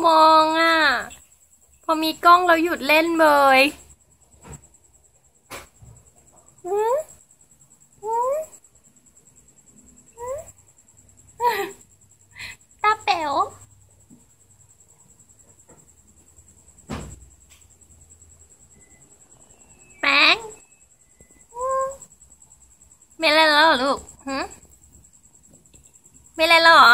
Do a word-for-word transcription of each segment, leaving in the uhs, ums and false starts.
มองอ่ะพอมีกล้องเราหยุดเล่นเลยตาแป๋วแป้งไม่เล่นแล้วเหรอลูกหืมไม่เล่นแล้วเหรอ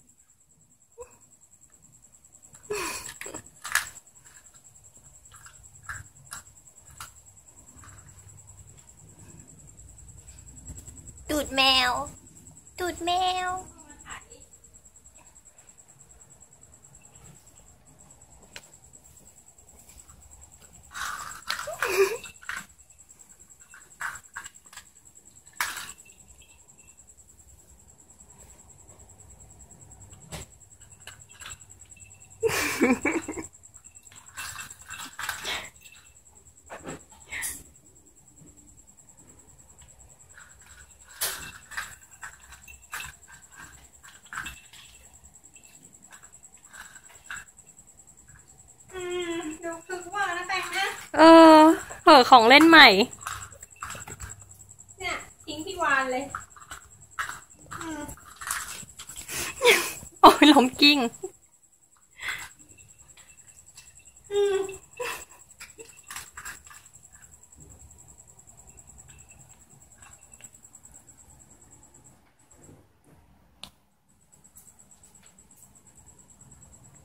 ตูดแมวตูดแมวเออเหอะของเล่นใหม่เนี่ยทิ้งพี่วานเลยโอ้ยล้มกิ้ง